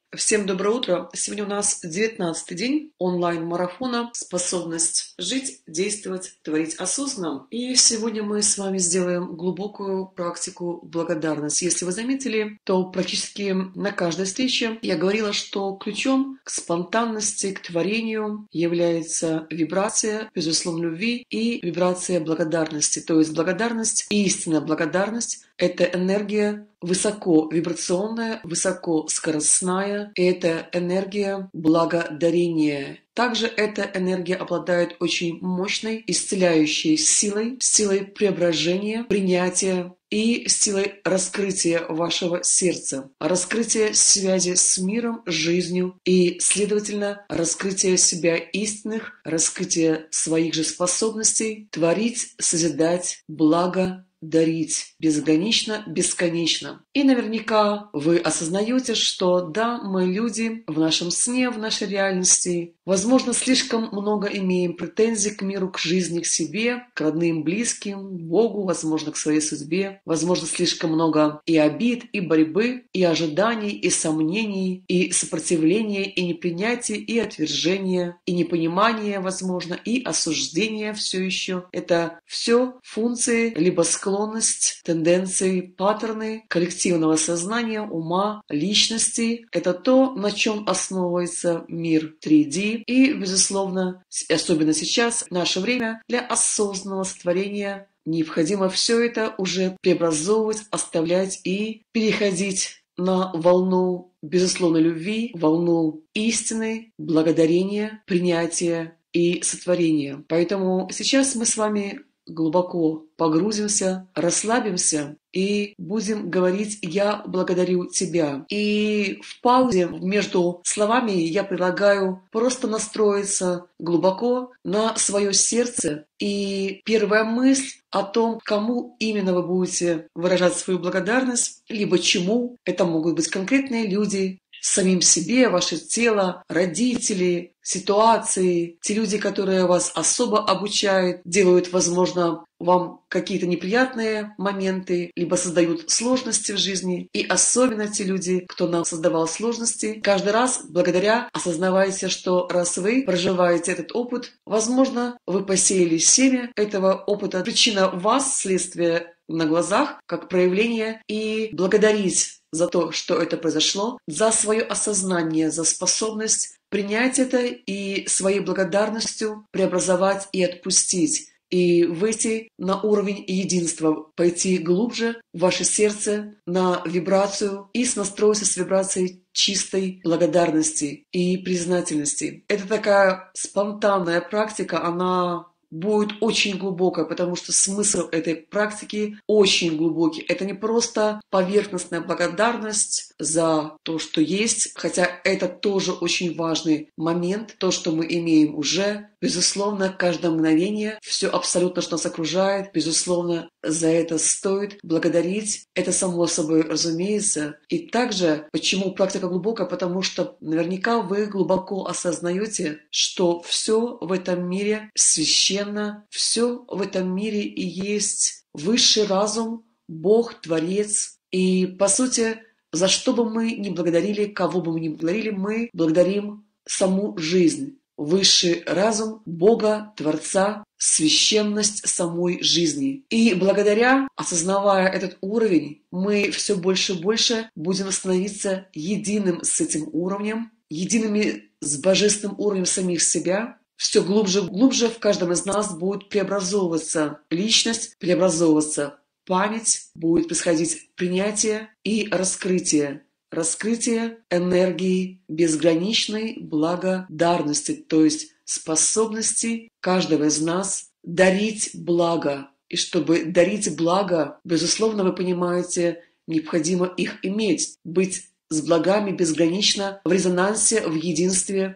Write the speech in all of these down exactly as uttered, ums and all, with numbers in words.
Всем доброе утро! Сегодня у нас девятнадцатый день онлайн-марафона «Способность жить, действовать, творить осознанно». И сегодня мы с вами сделаем глубокую практику благодарности. Если вы заметили, то практически на каждой встрече я говорила, что ключом к спонтанности, к творению является вибрация, безусловно, любви и вибрация благодарности. То есть благодарность, истинная благодарность – это энергия высоковибрационная, высокоскоростная, и это энергия благодарения. Также эта энергия обладает очень мощной исцеляющей силой, силой преображения, принятия и силой раскрытия вашего сердца, раскрытия связи с миром, жизнью и, следовательно, раскрытия себя истинных, раскрытия своих же способностей творить, созидать, благо, дарить безгранично, бесконечно. И наверняка вы осознаете, что да, мы люди в нашем сне, в нашей реальности, возможно, слишком много имеем претензий к миру, к жизни, к себе, к родным, близким, к Богу, возможно, к своей судьбе, возможно, слишком много и обид, и борьбы, и ожиданий, и сомнений, и сопротивления, и непринятия, и отвержения, и непонимания, возможно, и осуждения все еще. Это все функции либо склонности, склонность, тенденции, паттерны коллективного сознания, ума, личности. Это то, на чем основывается мир три дэ. И, безусловно, особенно сейчас, в наше время, для осознанного сотворения необходимо все это уже преобразовывать, оставлять и переходить на волну безусловной любви, волну истины, благодарения, принятия и сотворения. Поэтому сейчас мы с вами глубоко погрузимся, расслабимся и будем говорить «Я благодарю тебя». И в паузе между словами я предлагаю просто настроиться глубоко на свое сердце. И первая мысль о том, кому именно вы будете выражать свою благодарность, либо чему. Это могут быть конкретные люди, самим себе, ваше тело, родители, ситуации, те люди, которые вас особо обучают, делают, возможно, вам какие-то неприятные моменты, либо создают сложности в жизни. И особенно те люди, кто нам создавал сложности, каждый раз благодаря осознавайте, что раз вы проживаете этот опыт, возможно, вы посеяли семя этого опыта, причина в вас, следствие на глазах, как проявление, и благодарить за то, что это произошло, за свое осознание, за способность принять это и своей благодарностью преобразовать и отпустить, и выйти на уровень единства, пойти глубже в ваше сердце на вибрацию и настроиться с вибрацией чистой благодарности и признательности. Это такая спонтанная практика, она будет очень глубокая, потому что смысл этой практики очень глубокий. Это не просто поверхностная благодарность за то, что есть, хотя это тоже очень важный момент, то, что мы имеем уже. Безусловно, каждое мгновение, все абсолютно, что нас окружает, безусловно, за это стоит благодарить. Это само собой разумеется. И также, почему практика глубокая? Потому что наверняка вы глубоко осознаете, что все в этом мире священно, все в этом мире и есть высший разум, Бог, Творец. И, по сути, за что бы мы ни благодарили, кого бы мы ни благодарили, мы благодарим саму жизнь. Высший разум Бога, Творца, священность самой жизни. И благодаря, осознавая этот уровень, мы все больше и больше будем становиться единым с этим уровнем, едиными с божественным уровнем самих себя. Все глубже и глубже в каждом из нас будет преобразовываться личность, преобразовываться память, будет происходить принятие и раскрытие. Раскрытие энергии безграничной благодарности, то есть способности каждого из нас дарить благо. И чтобы дарить благо, безусловно, вы понимаете, необходимо их иметь, быть с благами безгранично в резонансе, в единстве,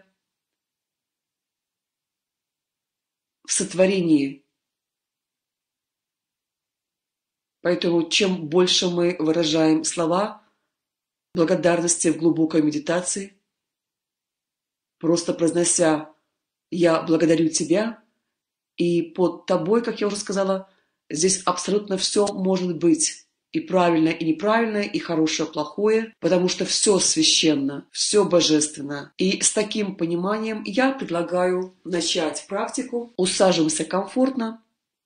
в сотворении. Поэтому чем больше мы выражаем слова благодарности в глубокой медитации, просто произнося «Я благодарю тебя», и под тобой, как я уже сказала, здесь абсолютно все может быть. и правильное, и неправильное, и хорошее, плохое, потому что все священно, все божественно. И с таким пониманием я предлагаю начать практику. Усаживаемся комфортно.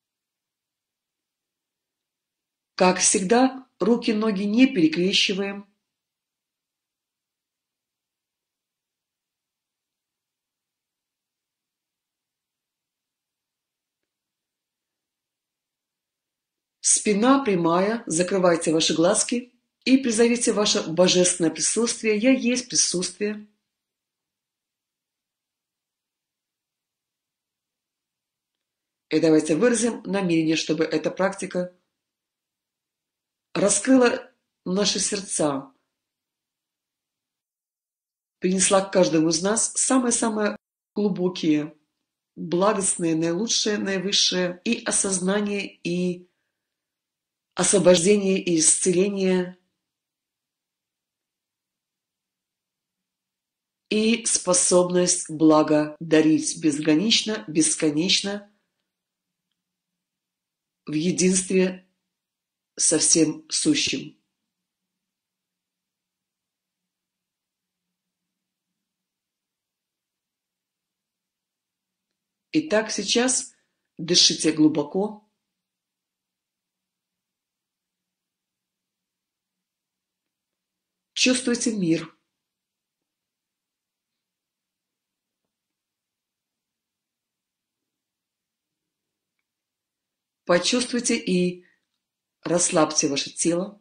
Как всегда, руки-ноги не перекрещиваем. Спина прямая, закрывайте ваши глазки и призовите ваше божественное присутствие. Я есть присутствие. И давайте выразим намерение, чтобы эта практика раскрыла наши сердца, принесла к каждому из нас самые-самые глубокие, благостные, наилучшие, наивысшие и осознание, и освобождение, и исцеление, и способность благодарить безгранично, бесконечно, в единстве со всем сущим. Итак, сейчас дышите глубоко. Чувствуйте мир. Почувствуйте и расслабьте ваше тело.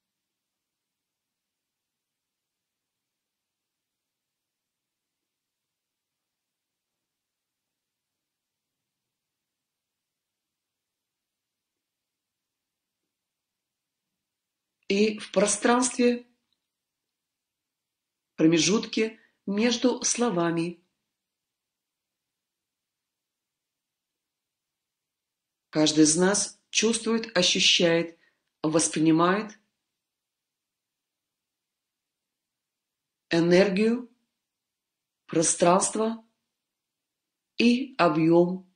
И в пространстве, промежутке между словами каждый из нас чувствует, ощущает, воспринимает энергию, пространство и объем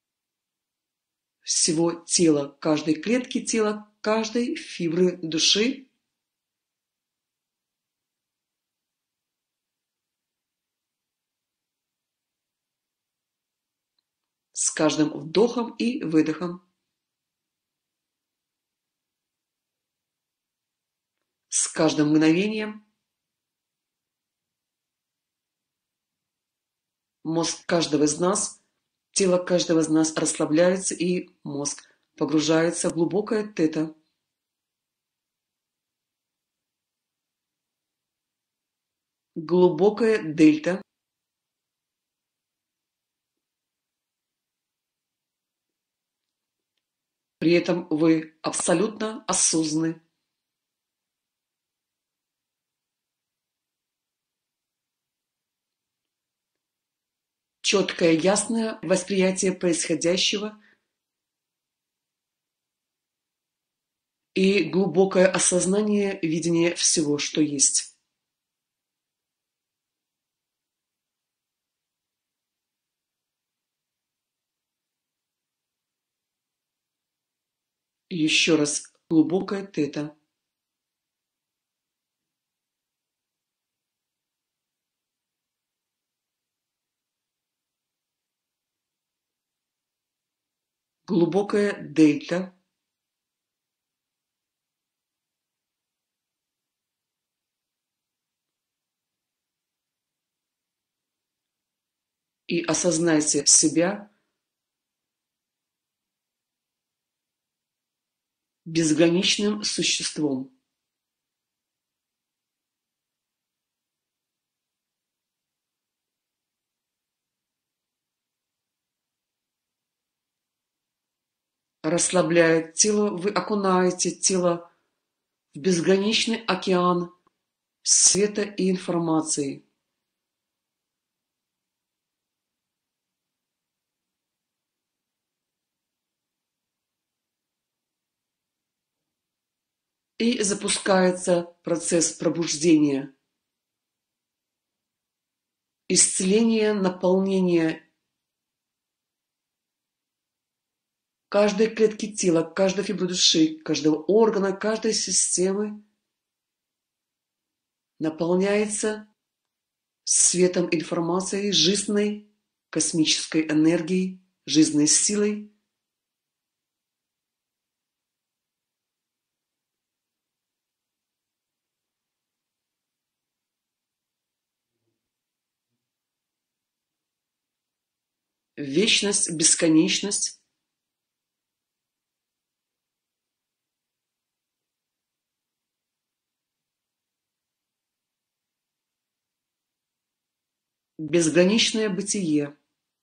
всего тела, каждой клетки тела, каждой фибры души. С каждым вдохом и выдохом, с каждым мгновением мозг каждого из нас, тело каждого из нас расслабляется, и мозг погружается в глубокое тета. Глубокая дельта. При этом вы абсолютно осознаны. Четкое, ясное восприятие происходящего и глубокое осознание, видение всего, что есть. Еще раз глубокое тета. Глубокая дельта. И осознайте себя безграничным существом. Расслабляя тело, вы окунаете тело в безграничный океан света и информации. И запускается процесс пробуждения, исцеления, наполнения каждой клетки тела, каждой фибры души, каждого органа, каждой системы наполняется светом информации, жизненной, космической энергией, жизненной силой. Вечность, бесконечность. Безграничное бытие.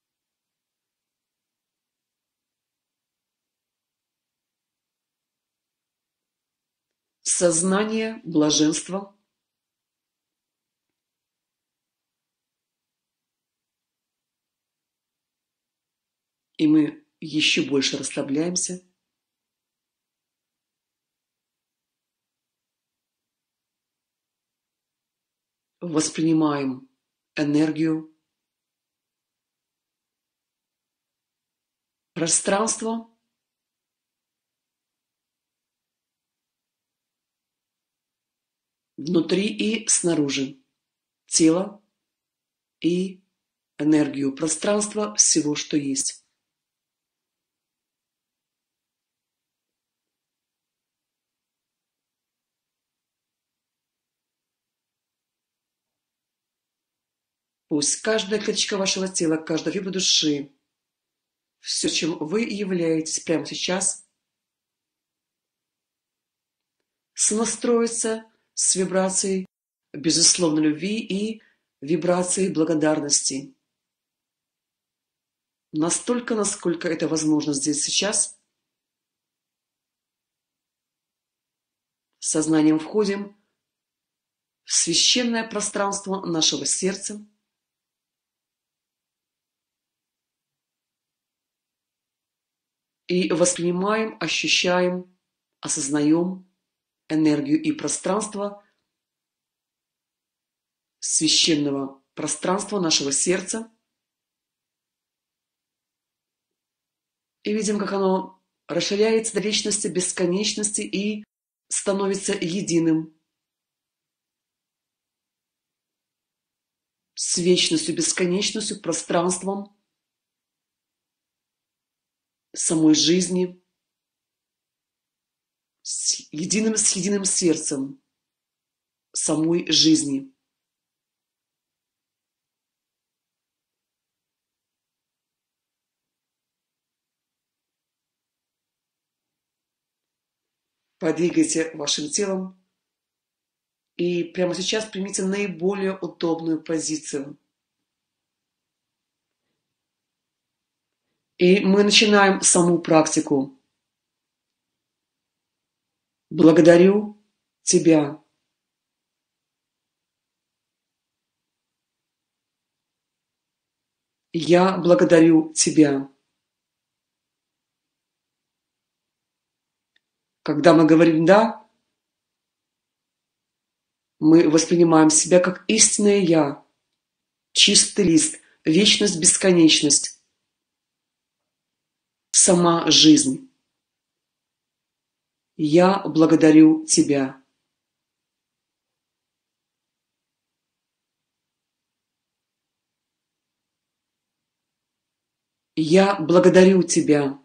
Сознание, блаженство. И мы еще больше расслабляемся. Воспринимаем энергию, пространство, внутри и снаружи, тело и энергию, пространство всего, что есть. Пусть каждая клеточка вашего тела, каждая фибра души, все, чем вы являетесь прямо сейчас, сонастроится с вибрацией безусловной любви и вибрацией благодарности. Настолько, насколько это возможно здесь сейчас, сознанием входим в священное пространство нашего сердца, и воспринимаем, ощущаем, осознаем энергию и пространство священного пространства нашего сердца. И видим, как оно расширяется до вечности, бесконечности и становится единым с вечностью, бесконечностью, пространством самой жизни, с единым, с единым сердцем самой жизни. Подвигайте вашим телом и прямо сейчас примите наиболее удобную позицию. И мы начинаем саму практику. Благодарю тебя. Я благодарю тебя. Когда мы говорим «да», мы воспринимаем себя как истинное «я», чистый лист, вечность, бесконечность, сама жизнь. Я благодарю тебя. Я благодарю тебя.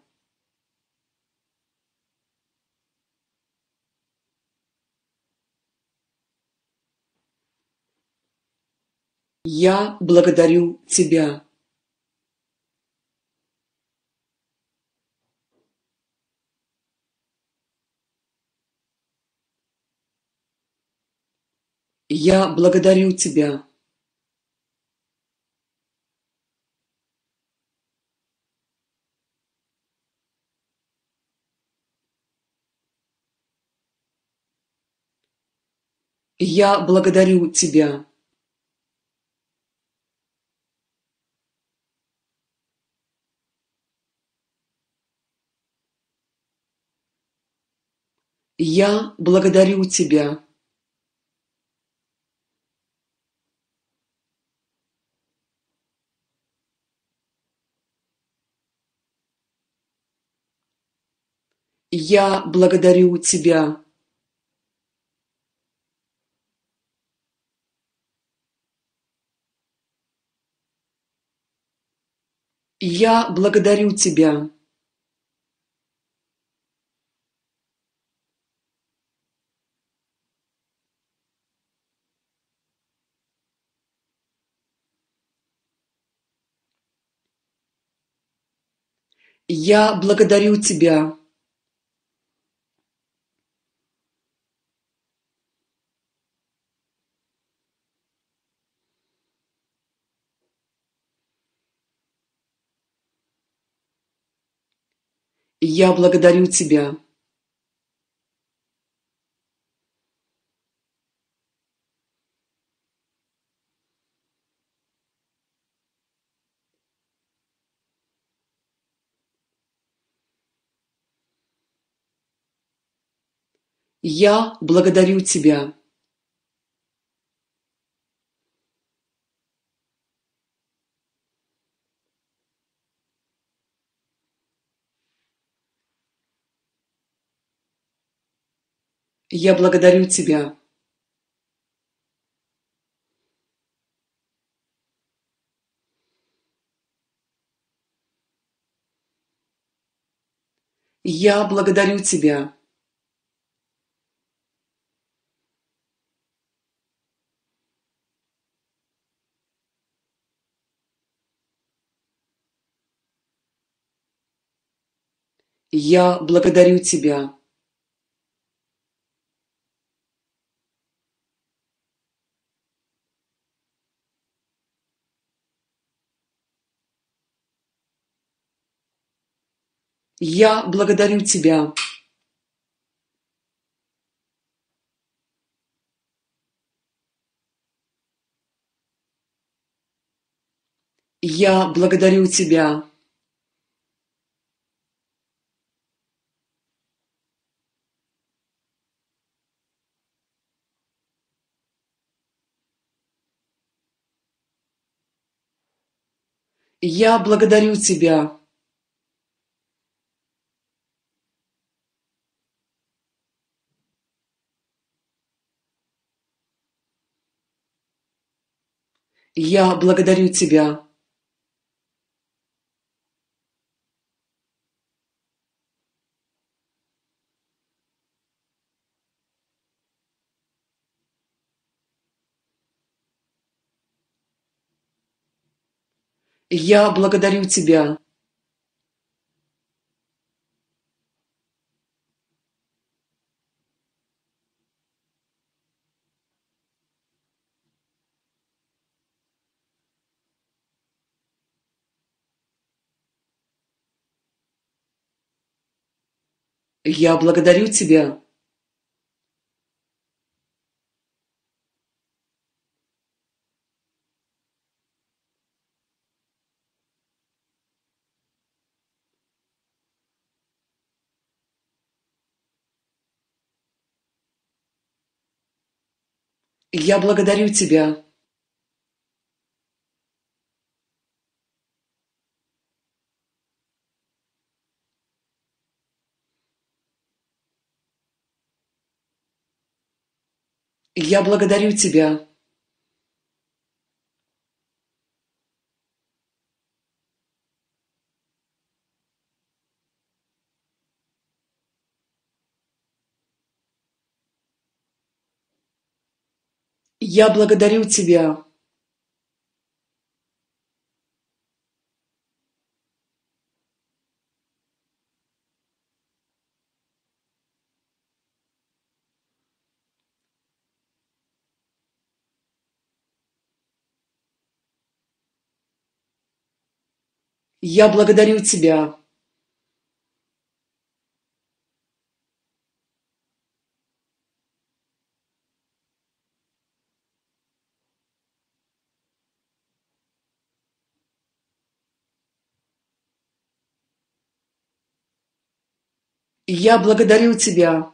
Я благодарю тебя. Я благодарю тебя. Я благодарю тебя. Я благодарю тебя. Я благодарю тебя. Я благодарю тебя. Я благодарю тебя. Я благодарю тебя. Я благодарю тебя. Я благодарю тебя. Я благодарю тебя. Я благодарю тебя. Я благодарю тебя. Я благодарю тебя. Я благодарю тебя. Я благодарю тебя. Я благодарю тебя. Я благодарю тебя. Я благодарю тебя. Я благодарю тебя. Я благодарю тебя. Я благодарю тебя. Я благодарю тебя.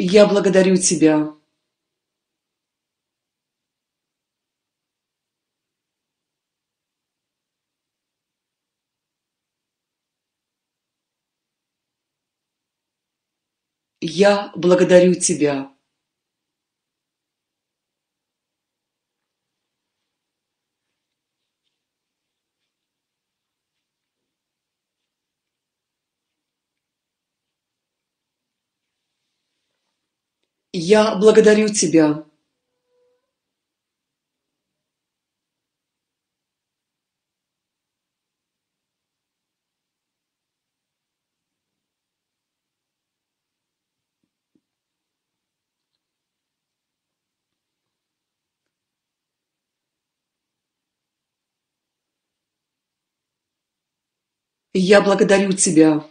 Я благодарю тебя. Я благодарю тебя. Я благодарю тебя. Я благодарю тебя.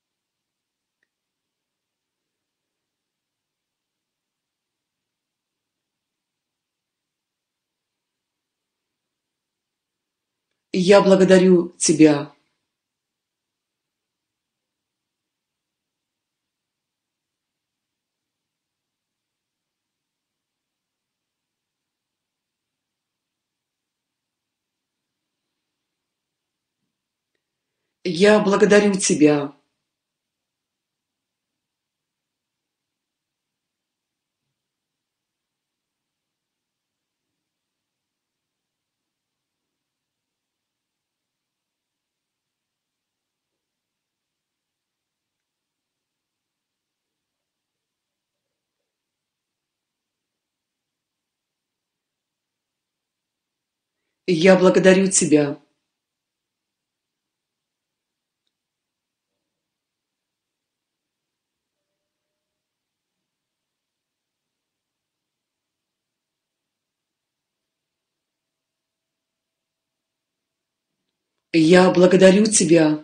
Я благодарю тебя. Я благодарю тебя. Я благодарю тебя. Я благодарю тебя.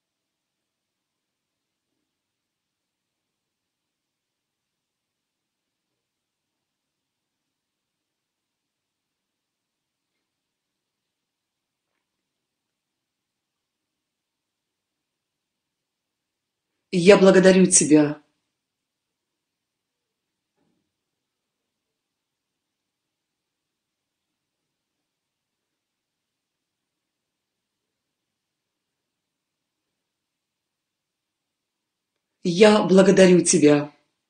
Я благодарю тебя. Я благодарю тебя.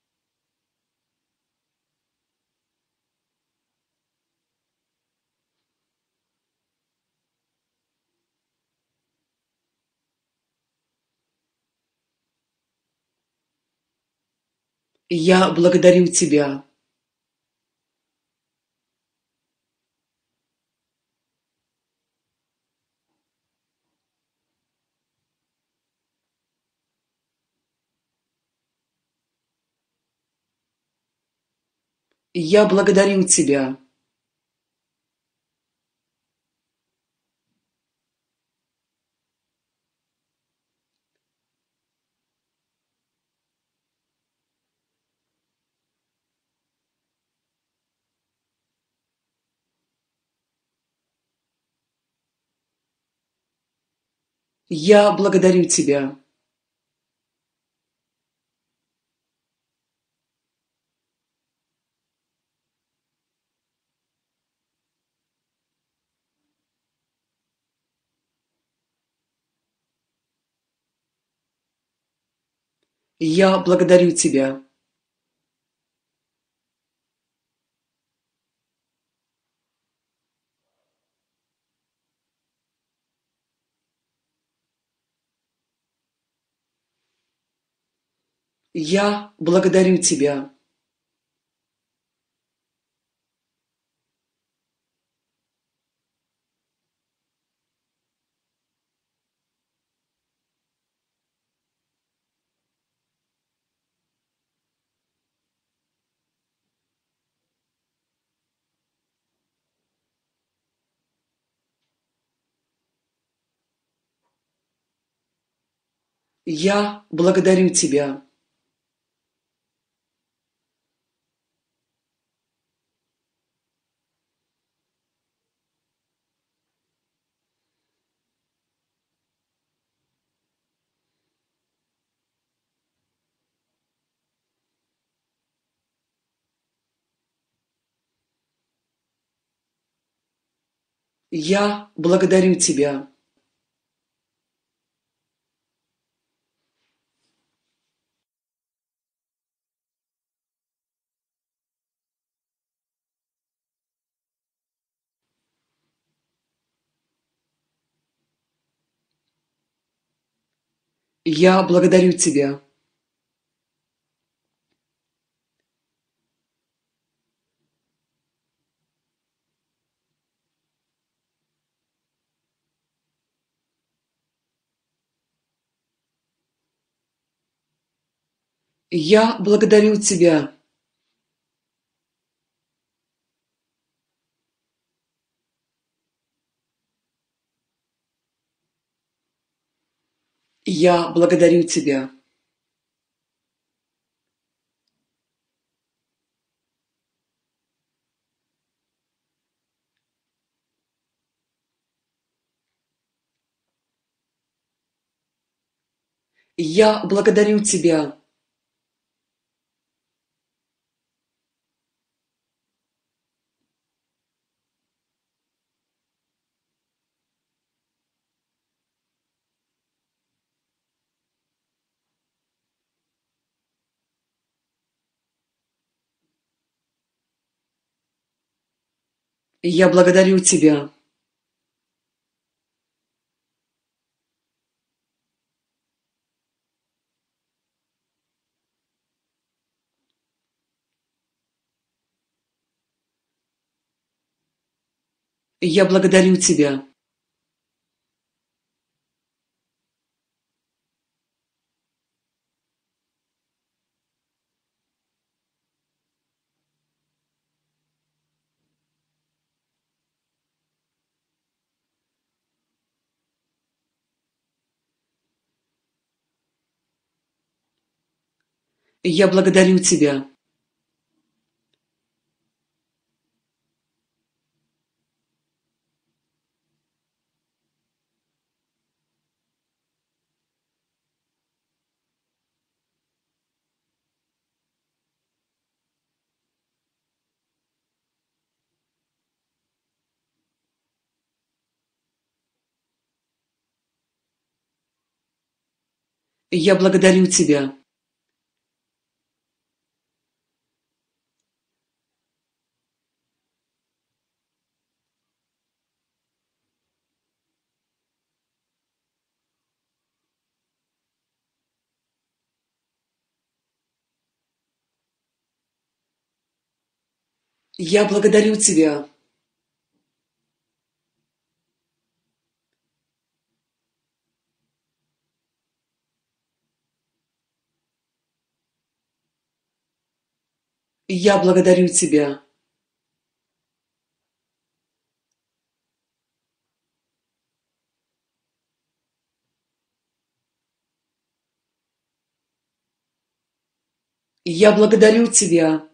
Я благодарю тебя. Я благодарю тебя. Я благодарю тебя. Я благодарю тебя. Я благодарю тебя. Я благодарю тебя. Я благодарю Тебя. Я благодарю Тебя. Я благодарю Тебя. Я благодарю Тебя. Я благодарю Тебя. Я благодарю Тебя. Я благодарю Тебя. Я благодарю Тебя. Я благодарю Тебя. Я благодарю Тебя. Я благодарю Тебя. Я благодарю Тебя.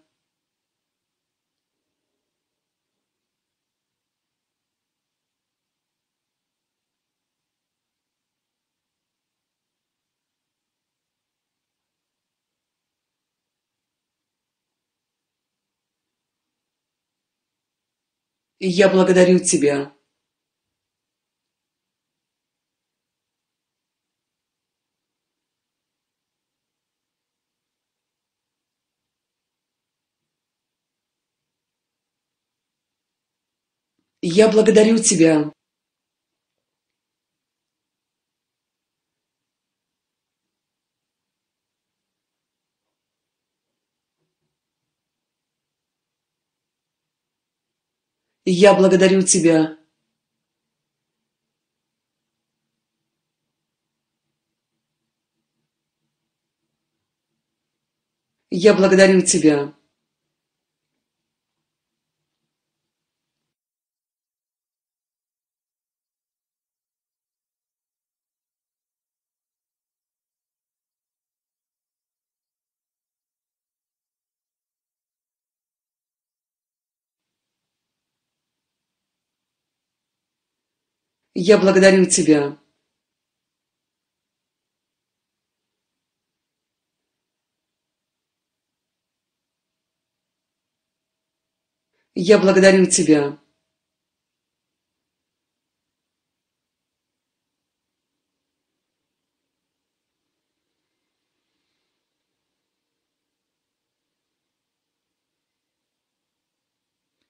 Я благодарю Тебя. Я благодарю Тебя. Я благодарю Тебя. Я благодарю Тебя. Я благодарю Тебя. Я благодарю Тебя.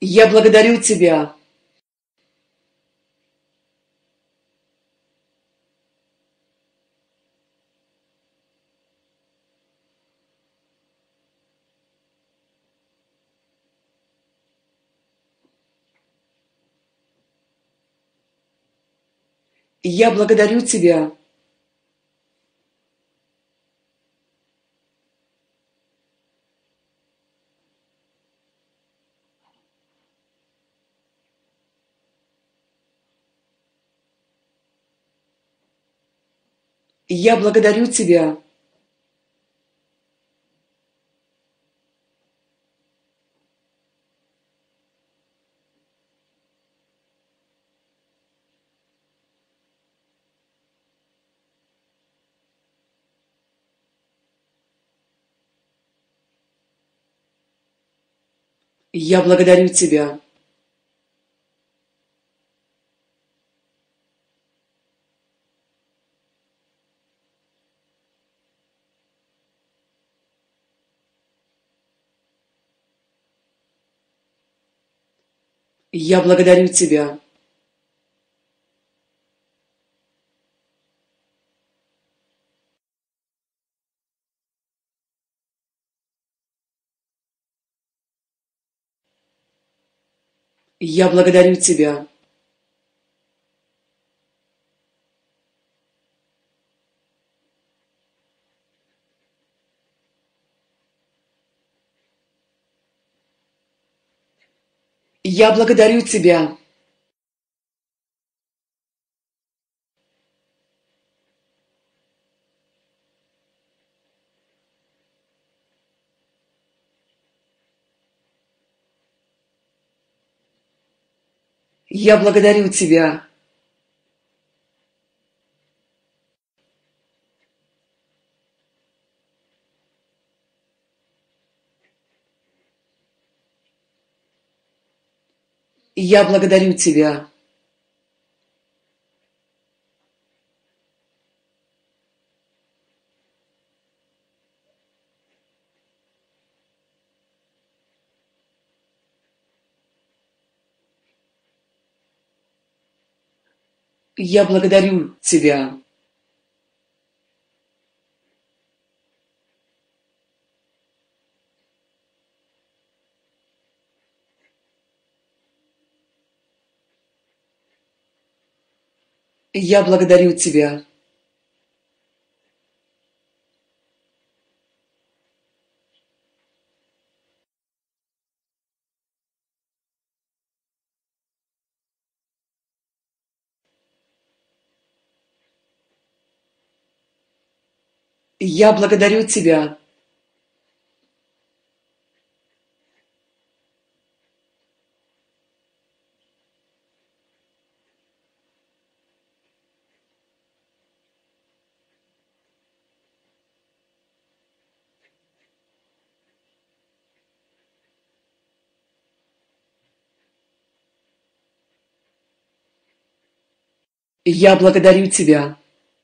Я благодарю тебя. Я благодарю тебя. Я благодарю тебя. Я благодарю тебя. Я благодарю тебя. Я благодарю тебя. Я благодарю тебя. Я благодарю тебя. Я благодарю тебя. Я благодарю тебя. Я благодарю тебя. Я благодарю тебя. Я благодарю тебя.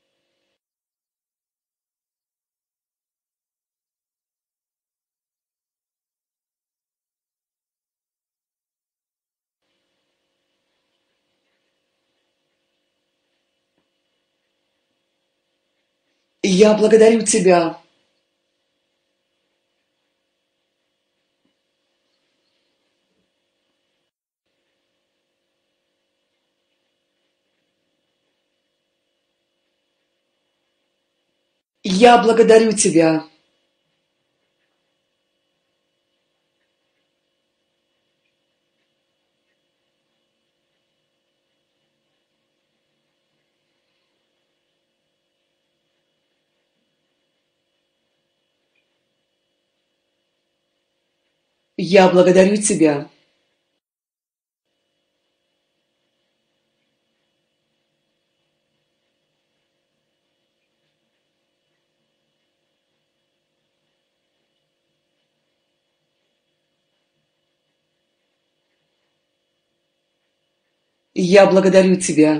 Я благодарю тебя. Я благодарю тебя. Я благодарю тебя. Я благодарю тебя.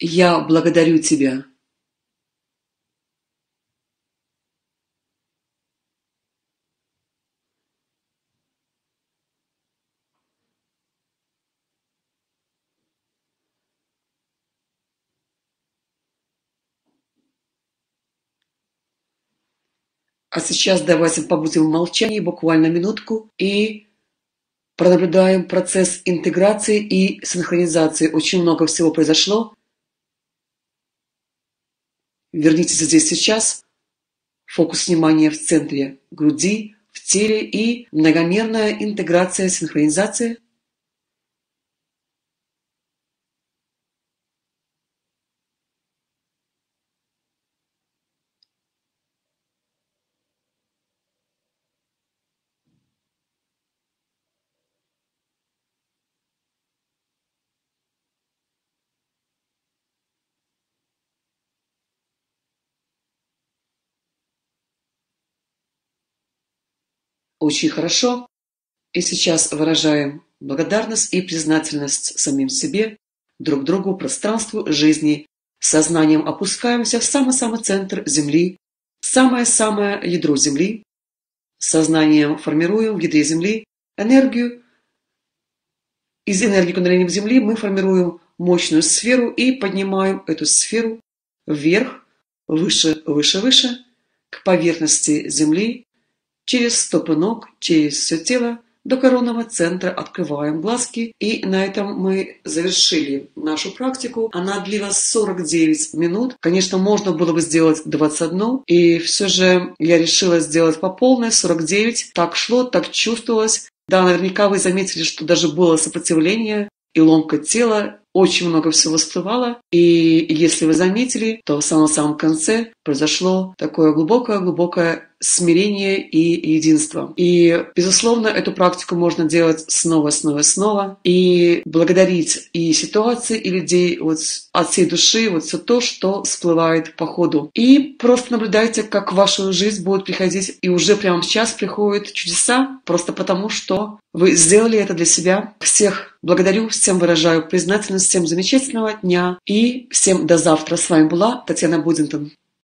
Я благодарю тебя. А сейчас давайте побудем в молчании буквально минутку и пронаблюдаем процесс интеграции и синхронизации. Очень много всего произошло. Вернитесь здесь сейчас. Фокус внимания в центре груди, в теле и многомерная интеграция, синхронизация. Очень хорошо. И сейчас выражаем благодарность и признательность самим себе, друг другу, пространству, жизни. Сознанием опускаемся в самый-самый центр Земли, самое-самое ядро Земли. Сознанием формируем в ядре Земли энергию. Из энергии кундалини Земли мы формируем мощную сферу и поднимаем эту сферу вверх, выше, выше, выше, к поверхности Земли, через стопы ног, через все тело, до коронного центра открываем глазки. И на этом мы завершили нашу практику. Она длилась сорок девять минут. Конечно, можно было бы сделать двадцать одну. И все же я решила сделать по полной, сорок девять. Так шло, так чувствовалось. Да, наверняка вы заметили, что даже было сопротивление и ломка тела. Очень много всего всплывало. И если вы заметили, то в самом-самом конце произошло такое глубокое-глубокое смирение и единство. И, безусловно, эту практику можно делать снова, снова, снова. И благодарить и ситуации, и людей вот от всей души, вот все то, что всплывает по ходу. И просто наблюдайте, как в вашу жизнь будут приходить, и уже прямо сейчас приходят чудеса, просто потому что вы сделали это для себя. Всех благодарю, всем выражаю признательность, всем замечательного дня и всем до завтра. С вами была Татьяна Будинтон.